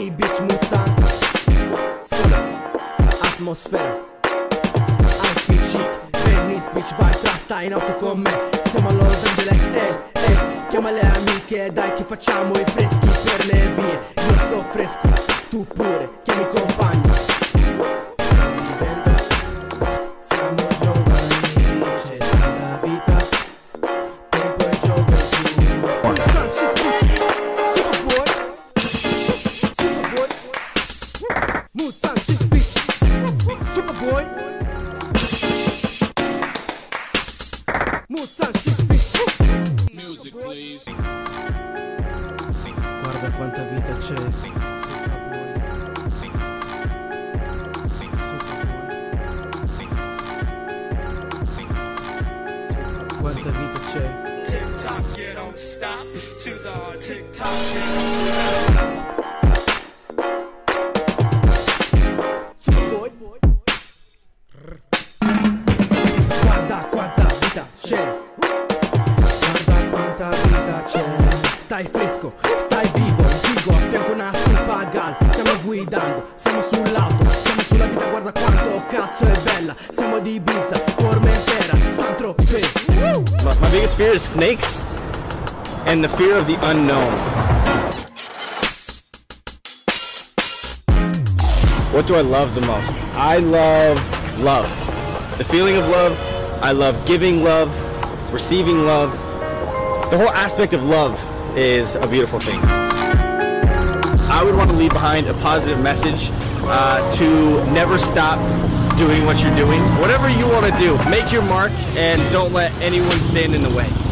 beach muzzan sulla atmosfera. Anche Chic, Venice Beach, vai tra, stai in auto con me. Siamo a Los Angeles, chiama le amiche, dai che facciamo i freschi per le vie. Io sto fresco, tu pure, chiami i compagni. Siamo giovani, c'è tanta vita, tempo è gioventù. Supaboy, Supaboy, Muzan, Chic Beach, Supaboy, Muzan, Chic Beach. Music, please. Guarda quanta vita c'è. Quanta vita c'è. TikTok, you don't stop. To the TikTok, you don't stop. Supaboy. Guarda quanta vita c'è. Guarda quanta vita c'è. Stai fresco, stai vivo, un figo a fianco una Supagal. Stiamo guidando, siamo sull'auto, siamo sulla vita, guarda quanto cazzo è bella. Siamo di Ibiza, Formentera, Saint-Tropez. My biggest fear is snakes and the fear of the unknown. What do I love the most? I love love. The feeling of love. I love giving love, receiving love. The whole aspect of love is a beautiful thing. I would want to leave behind a positive message to never stop doing what you're doing. Whatever you want to do, make your mark and don't let anyone stand in the way.